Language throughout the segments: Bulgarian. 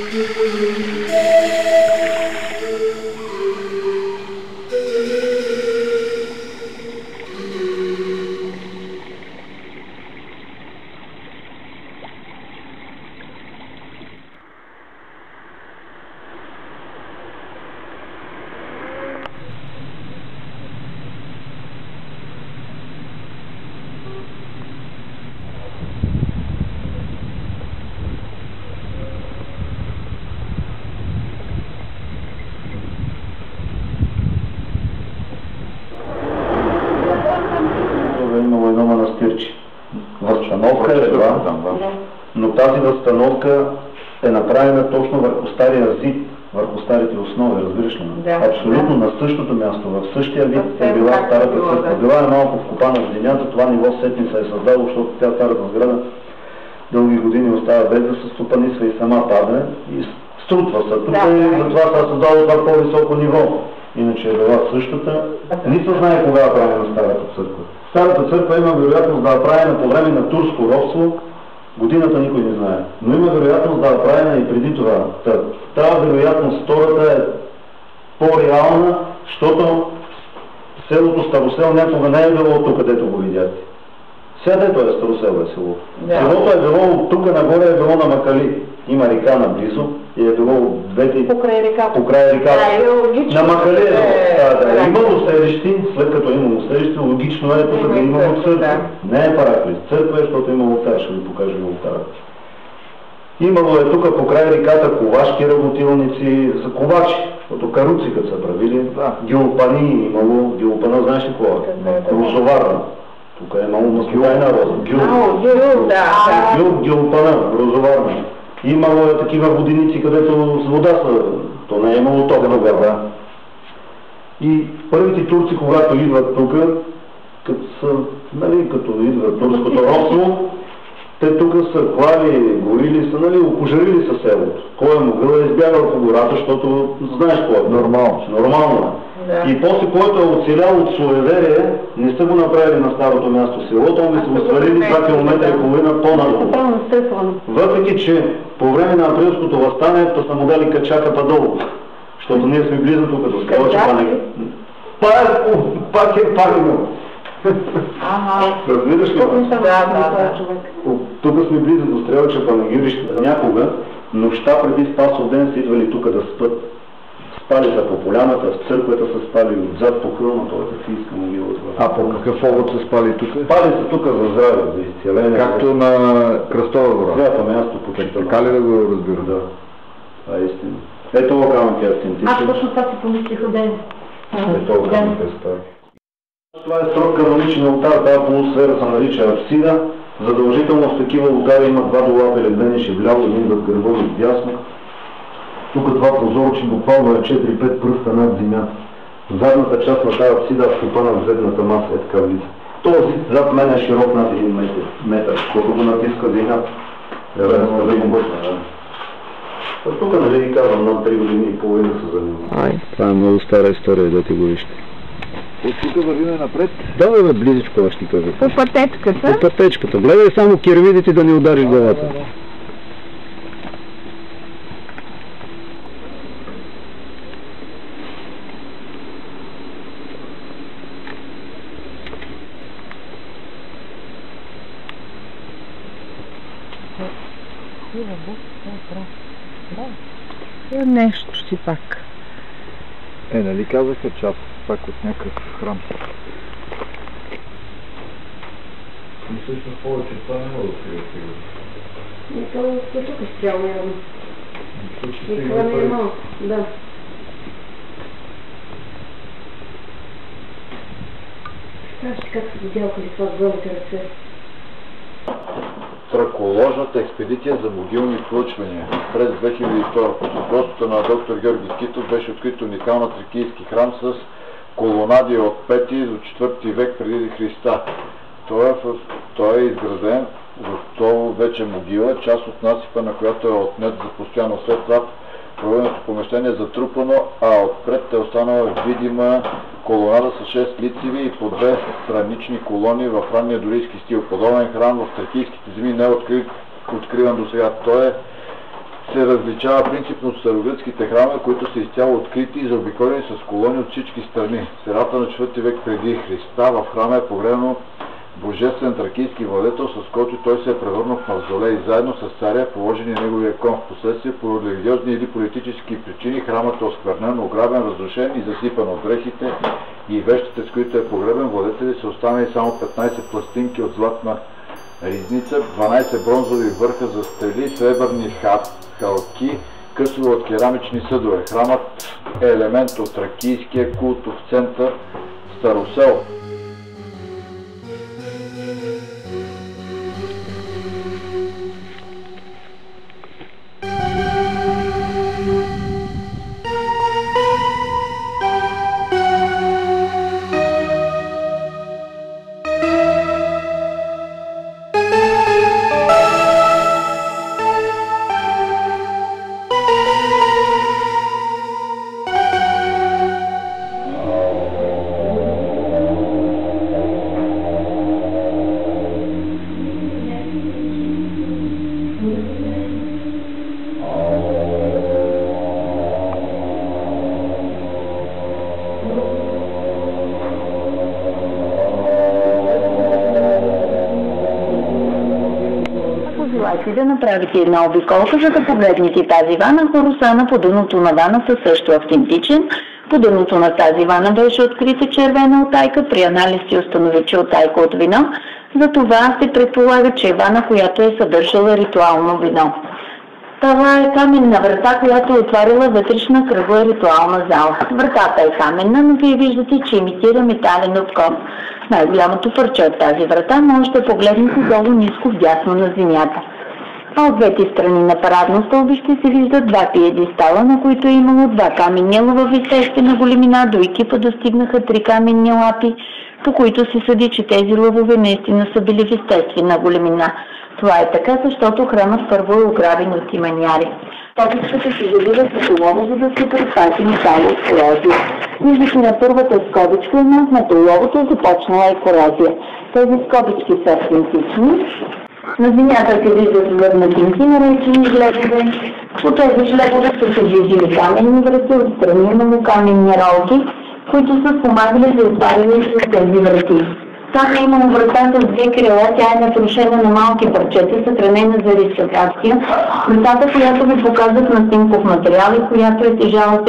Възстановка е това, но тази възстановка е направена точно върху стария зид, върху старите основи, разбираш ли? Абсолютно на същото място, в същия вид е била старата църква. Била е малко вкопана в земята, това ниво сетни се е създало, защото тя старата сграда дълги години остава без да се стопанисва и сама падне и струтва се. Тук и затова се е създало това по-високо ниво. Иначе е била същата. Не се знае кога е правена старата църква. Старата църква има вероятност да е правена по време на турско робство. Годината никой не знае. Но има вероятност да е правена и преди това. Тази вероятност втората е по-реална, защото селото Старосел някога не е било тук, където го видяхте. Сега дето е Старосел е село. Селото е било от тук нагоре, е било на Макали. Има река наблизо и е било от двете... Покрай реката. Покрай реката. На Макали е било. Имало селищи, след като имало селищи, логично е тук да имало църква. Не е параклис. Църква е, защото имало цар, ще ви покажа Волтара. Имало е тук покрай реката ковашки работилници, за ковачи, защото каруци като са правили. Гилопани имало. Гилопана знаеш ли кова? Розоварна. Тук е имало маслодайна роза. Гилопана, розоварна. Имало е такива воденици, където с вода са. То не е имало ток тогава. И първите турци, когато идват тук, като идват турското робство, те тук са клали, горили са, опожарили са селото. Кой е могъл да избягал по гората, защото знаеш какво е. Нормално е. И после, който е оцелял от суеверие, не са го направили на старото място селото, он би се го свалили 2 км и половина по-надолу. Въпреки, че по време на априлското въстание са му дали качаката долу. Защото ние сме близо тук до скала, че пак е пагано. Разбираш ли? Тук сме близо до Стрелча панагюрища. Някога, нощта преди Спасов ден са идвали тук да спят. Спали са по поляната, в църквата са спали отзад по хълма, това е Софийска могила. А по какъв повод са спали тук? Спали са тук за здраве, за изцеление. Както на Кръстова гора? Свято място почитано. Така ли да го разбира? Да. Това е истина. Ето го камък е автентичен. Аз точно това си помислих от ден. Ето го камък е стар. Това е строг каноничен алтар, тази полусфера се нарича апсида. Задължително в такива алтари има 2 долапа ледвени шевляво, един зад гърба и дясно. Тук това прозорче буквално е 4-5 пръста над земята. Задната част на тази апсида е вкопана в задната маса, е така влиза. Този зад мен е широк над 1 метър, когато го натиска земята. Тук нали ви казвам, над 3 години и половина се занимава. Това е много стара история, да ти го вижте. От тук вървиме напред? Да, близичко ще ти кажа. По пътечката? По пътечката. Гледай само кирвидите да не удариш главата. Нещо си пак. Нали казаха част пак от някакъв храм. Но всъщност повече това не мога да открия сега. Това тук е спрямо явно. И това не е малко, да. Кажете как се видялкали това с голите ръце? Thracoложната експедиция за могилни проучвания. През 2002 под ръководството на доктор Georgi Kitov беше открит уникална тракийски храм с колонади от 5 до 4 век преди Христа. Той е изграден готово вече могила, част от насипа на която е отнет за постоянно. След това проведеното помещение е затрупано, а отпред е останала видима колонада с 6 лицеви и по 2 странични колони в ранния дорийски стил. Подобен храм в тракийските земи не е откриван до сега. Той е се различава принципно от старогръцките храмове, които са изцяло открити и заобиколени с колони от всички страни. В средата на 4 век преди Христа в храма е погребано божествен тракийски владетел, с който той се е превърнал в мавзолей. Заедно с царя е положен и неговия кон. Впоследствие по религиозни или политически причини храмът е осквернен, ограбен, разрушен и засипан от дрехите и вещите, с които е погребен владетели, са останали само 15 пластинки от златна ризница, 12 бронзови върха за стрели, сребърни халки, късове от керамични съдове. Храмът е елемент от тракийския култов център Старосел. Да направите една обиколка, за да погледнете тази вана. Хорусана по дъното на вана са също автентичен. По дъното на тази вана беше открита червена утайка. При анализ се установи, че утайка от вино. Затова се предполага, че е вана, която е съдържала ритуално вино. Това е каменна врата, която е отварила вътрешна кръгла ритуална зала. Вратата е каменна, но вие виждате, че имитира метален откос. Най-голямото парче от тази врата може да погледнете долу ниско вдясно на земята. А от двете страни на парадно стълбище се виждат два пиедестала, на които е имало два каменни лъва в естествена големина. До екипа достигнаха 3 каменни лапи, по които се съди, че тези лъвове наистина са били в естествена големина. Това е така, защото храмът първо е ограбен от иманяри. Скобичката се завива с олово, за да се предпази метали от корозия. Виждате на първата скобичка е махнато оловото, започнала е корозия. Тези скобички са автентични. На земята се виждат върнатинки, наречени жлебове. По тези жлебове са се движили каменни врати, отстрани имало каменни ролки, които са спомагали за отваряне с тези врати. Там е имало врата с 2 крила, тя е натрушена на малки парчета, съхранена за реставрация. Вратата, която ви показах на снимков материал и която е тежала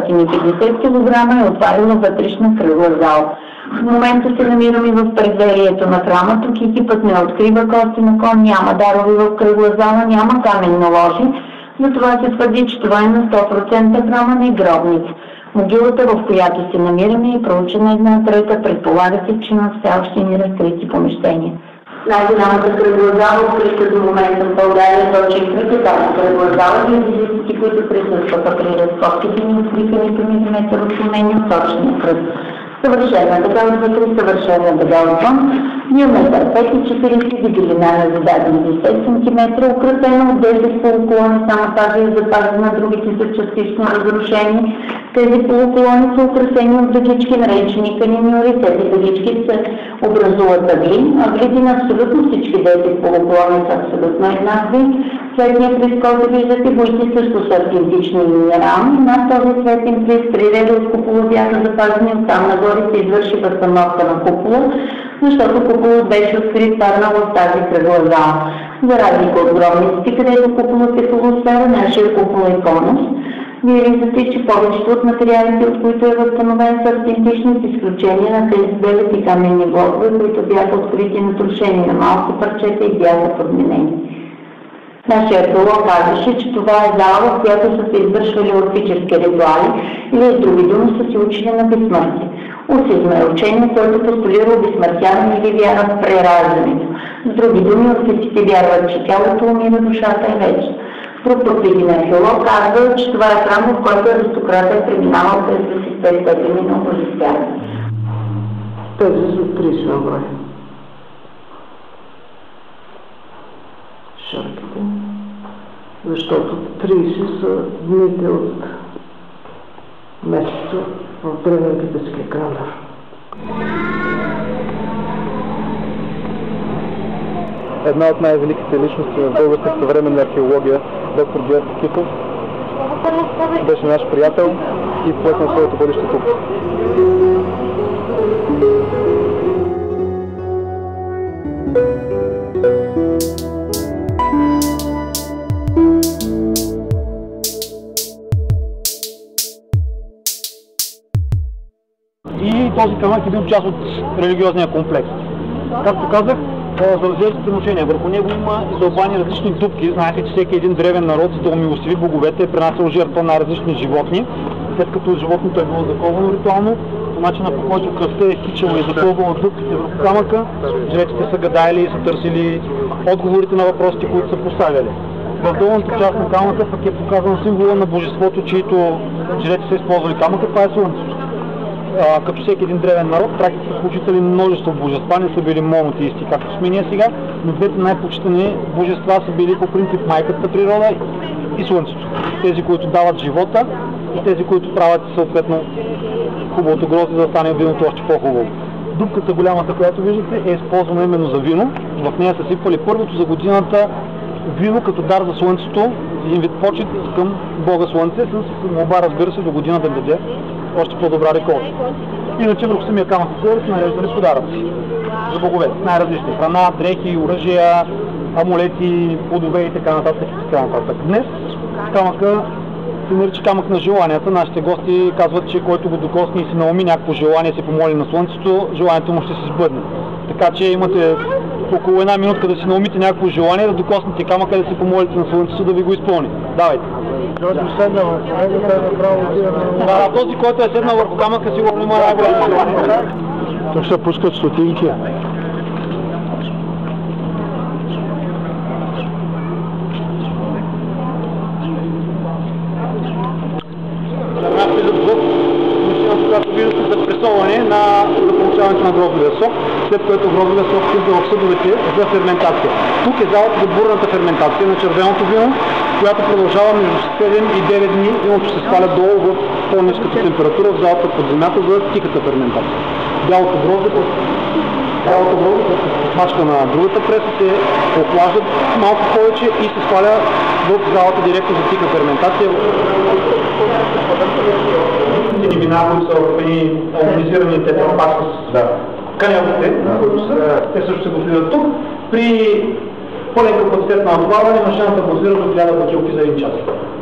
750 кг, е отварила вътрешна кръгла зала. В момента се намираме в предверието на храма. Тук екипът не открива кости на кон, няма дарови в кръгла зала, няма каменни ложи. Затова се твърди, че това е на 100% храма на гробница. Могилата, в която се намираме, е проучена 1/3, предполага се, че има все още неразкрити помещения. Най-голямата кръгла зала, открита до момента в България, точи тази кръгла зала, геодезистите, които присъстваха при разкопките, ни откриха нито милиметър отклонение от точния кръг. Съвършена дъга отвътре, съвършена дъга отвън, диаметър 5 и 40 дебелина на зададени 10 см, украсена от 10 полуколони, само тази е запазена, другите са частично разрушени. Тези полуколони са украсени от дъгички, наречени каниньори. Тези дъгички се образуват ъгли. Ъглите на абсолютно всички 10 полуколони са абсолютно еднакви. Цветният приз, който виждате, боите също са автентични и минерални. Над този цветен приз 3 реда от купола бяха запазени, оттам нагоре се извърши възстановка на купола, защото куполът беше открит паднал в тази кръгла зала. За разлика от гробниците, където куполът е полусфера, нашия купол е конус. Вие виждате, че повечето от материалите, от които е възстановен, са автентични, с изключение на тези 9 каменни блокове, които бяха открити натрушени на малки парчета и бяха подменени. Нашия археолог казваше, че това е зала, в която са се извършвали орфически ритуали или с други думи са се учили на безсмъртие. Орфизма е учение, което постулира обезсмъртяване или вяра в прераждането. С други думи, орфиците вярват, че тялото умира, душата е вечна. Друг подвиден археолог казва, че това е храм, в който аристократа е преминавал през 10 степени на обожествяване. Тези са 30 на брой. Шарките. Защото 30 са дните от месеца в древен египетския календар. Една от най-великите личности в българската съвременна археология доктор Georgi Kitov. Беше наш приятел и поехме своето бъдеще тук. И този камък е бил част от религиозния комплекс. Както казах, земеделските отношения. Върху него има издълбани различни дупки. Знаете, че всеки един древен народ, за да умилостиви боговете, е принасял жертва на различни животни. След като животното е било заковано ритуално, по начина, по който кръвта е изтичала и запълвала дупките върху камъка, жреците са гадаели и са търсили отговорите на въпросите, които са поставяли. В долната част на камъка пък е показан символа на божеството, чието жреци са използвали камъка, това е слънцето. Като всеки един древен народ, траките са почитали множество божества, не са били монотеисти, както сме ние сега, но двете най-почитани божества са били по принцип майката природа и слънцето. Тези, които дават живота и тези, които правят съответно хубавото грозде, за да стане виното още по-хубаво. Дупката, голямата, която виждате, е използвана именно за вино. В нея са сипвали първото за годината вино като дар за слънцето, един вид почет към Бога Слънце, с молба, разбира се, до година да даде още по-добра реколта. Иначе върху самия камък се нареждали подаръци за боговете. Най-различни храна, дрехи, оръжия, амулети, плодове и така нататък. Днес камъка се нарича камък на желанията. Нашите гости казват, че който го докосне и си науми някакво желание, си помоли на слънцето, желанието му ще се сбъдне. Така че имате около една минутка да си наумите някакво желание, да докоснете камъка, да си помолите на слънцето да ви го изпълни. Давайте! Да, този, който е седнал върху камъка, сигурно има най-голямо желание. Тук ще пускат стотинки. Която виждате за пресоване за получаването на гроздовия сок, след което гроздовия сок влиза в съдовете за ферментация. Тук е залата за бурната ферментация на червеното вино, която продължава между 7 и 9 дни. Виното се сваля долу в по-ниската температура в залата под земята за тихата ферментация. Бялото грозде с смачка на другата преса се охлаждат малко повече и се сваля в залата директно за тиха ферментация. Тези вина, които са в едни алуминизирани тетрапак с канелките, те също се гофрират тук. При пълен капацитет на отплаване машината базира до 1000 бутилки за един час.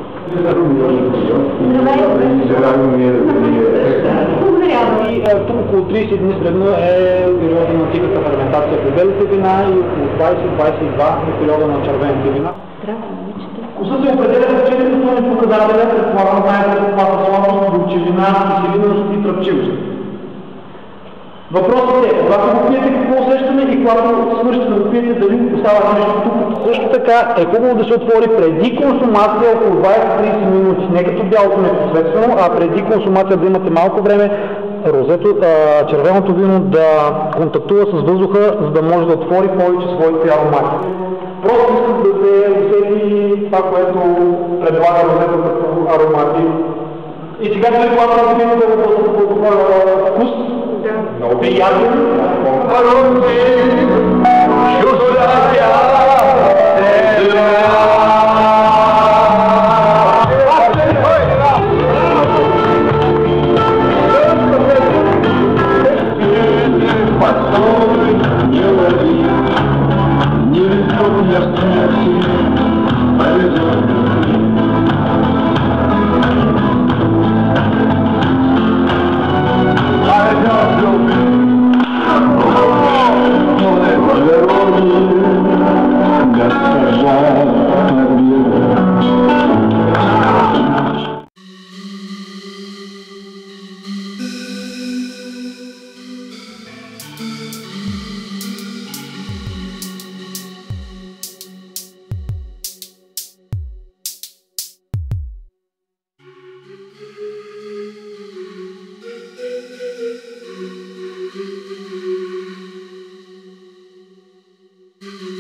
И тук около 30 дни средно е периода на тихата ферментация при белите вина и около 20-22 е периода на червените вина. Вкусът се определя в 4 основни показателя, предполагам знаете това са слабост, горчивина, киселинност и тръпчивост. Въпросът е, когато го пиете, какво усещаме и когато свършите да го пиете, дали остава нещо тук. Също така е хубаво да се отвори преди консумация около 20-30 минути, не като бялото непосредствено, а преди консумация да имате малко време червеното вино да контактува с въздуха, за да може да отвори повече своите аромати. Просто искам да се усети това, което предлага розето като аромати. И сега дали когато да видите да вкус, много приятен. Mm-hmm.